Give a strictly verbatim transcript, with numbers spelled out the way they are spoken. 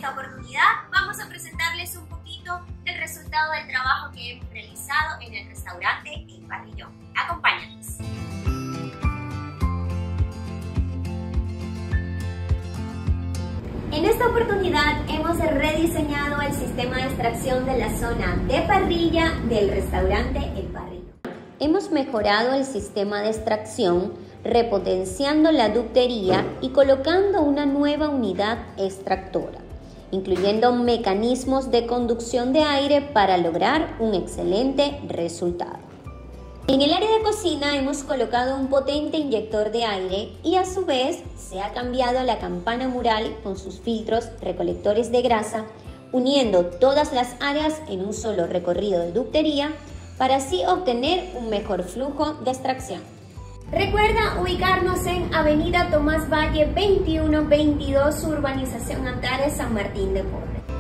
esta oportunidad vamos a presentarles un poquito del resultado del trabajo que hemos realizado en el restaurante El Parrillón. Acompáñanos. En esta oportunidad hemos rediseñado el sistema de extracción de la zona de parrilla del restaurante El Parrillón. Hemos mejorado el sistema de extracción, repotenciando la ductería y colocando una nueva unidad extractora, incluyendo mecanismos de conducción de aire para lograr un excelente resultado. En el área de cocina hemos colocado un potente inyector de aire y a su vez se ha cambiado la campana mural con sus filtros recolectores de grasa, uniendo todas las áreas en un solo recorrido de ductería para así obtener un mejor flujo de extracción. Recuerda ubicarnos en Avenida Tomás Valle veintiuno veintidós, Urbanización Antares, San Martín de Porres.